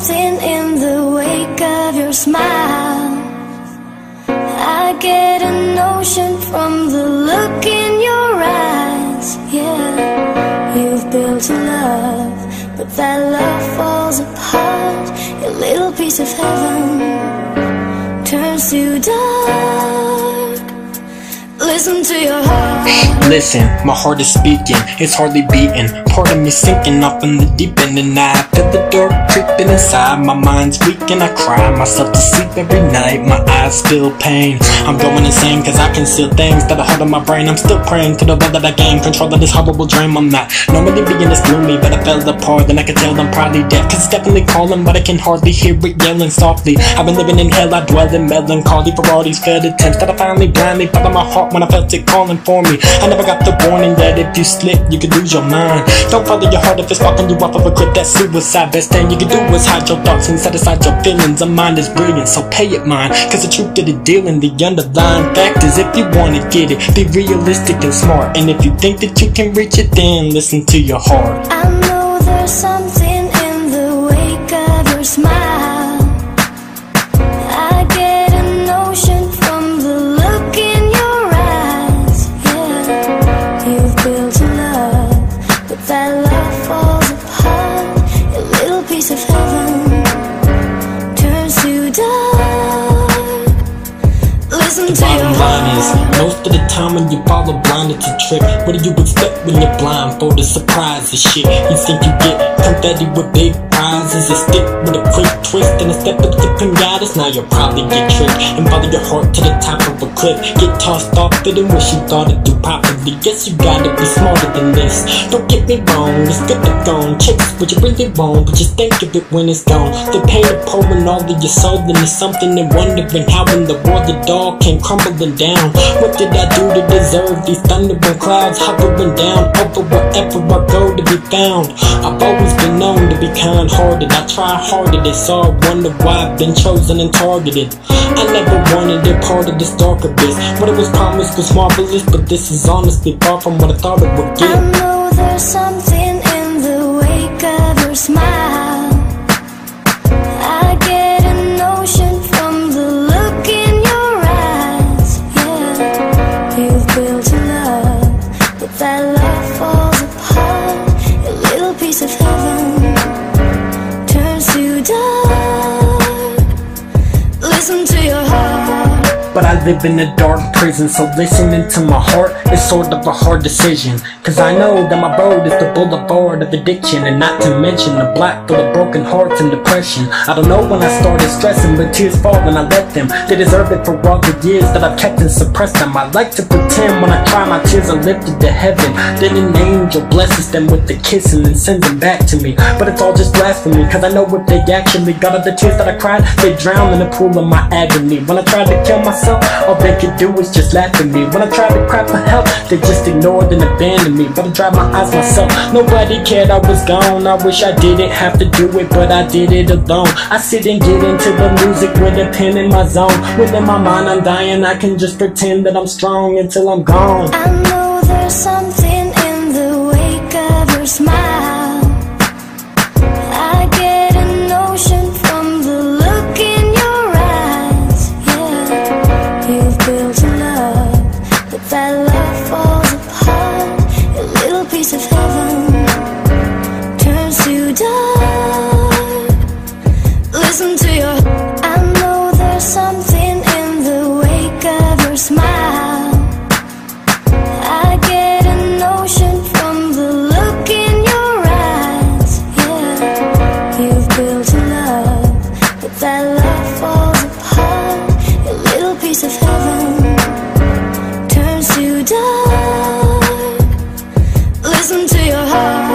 something in the wake of your smile. I get a notion from the look in your eyes. Yeah, you've built a love, but that love falls apart. Your little piece of heaven turns to dark. Listen to your heart. Listen, my heart is speaking, it's hardly beating. Part of me sinking off in the deep end, and I feel the dark creeping inside. My mind's weak and I cry myself to sleep every night. My eyes feel pain. I'm going insane cause I can see things that are hard on my brain. I'm still praying to the will that I gain control of this horrible dream. I'm not normally being this gloomy, but I fell apart. Then I can tell I'm probably dead, cause it's definitely calling, but I can hardly hear it yelling softly. I've been living in hell, I dwell in melancholy for all these failed attempts that I finally blindly followed my heart when I felt it calling for me. I never got the warning that if you slip, you could lose your mind. Don't follow your heart if it's walking you off of a cliff. That's suicide. Best thing you can do is hide your thoughts and set aside your feelings. A mind is brilliant, so pay it mind, cause the truth of the deal and the underlying fact is, if you wanna get it, be realistic and smart. And if you think that you can reach it, then listen to your heart. I know there's something in the wake of your smile. I get a notion from the look in your eyes. Yeah, you've built a love, but that love falls apart. Your little piece of heaven turns to dark. Listen to your heart. Most of the time when you follow blind, it's a trick. What do you expect when you're blindfolded? Surprise is shit. You think you get confetti with big prizes, a stick with a quick twist and a step of flipping guidance. Now you'll probably get tricked and follow your heart to the top of a cliff. Get tossed off it and wish you thought it through properly. Guess you gotta be smarter than this. Don't get me wrong, it's good to go and chase what you really want, but just think of it when it's gone. The pain of pouring all of your soul into something and wondering how in the world it all came crumbling down. What did I do to deserve these thundering clouds hovering down over wherever I go to be found? I've always been known to be kind-hearted. I try harder, it's all wonder why I've been chosen and targeted. I never wanted a part of this dark abyss. What it was promised was marvelous, but this is honestly far from what I thought it would get. I know there's something in the wake of your smile. I get a notion from the look in your eyes. Yeah, you've built a love, but that love falls apart. Your little piece of heaven turns to dark. Listen to your heart. But I live in a dark prison, so listening to my heart is sort of a hard decision. Cause I know that my road is the boulevard of addiction, and not to mention the block full of broken hearts and depression. I don't know when I started stressing, but tears fall when I let them. They deserve it for all the years that I've kept and suppressed them. I like to pretend when I cry my tears are lifted to heaven. Then an angel blesses them with a kiss and then sends them back to me. But it's all just blasphemy, cause I know if they actually got all the tears that I cried, they drown in the pool of my agony. When I tried to kill myself, all they could do was just laugh at me. When I tried to cry for help, they just ignored and abandoned me. But I dried my eyes myself, nobody cared I was gone. I wish I didn't have to do it, but I did it alone. I sit and get into the music with a pen in my zone. When in my mind I'm dying, I can just pretend that I'm strong until I'm gone. I know there's something in the wake of your smile. I get a notion from the look in your eyes. Yeah, you've built a love, but that love falls apart. Your little piece of heaven turns to dark. Listen to your heart. I know there's something in the wake of your smile. I get a notion from the look in your eyes. Yeah, you've built a love, but that love falls apart. Your little piece of heaven turns to dark. Listen to your heart.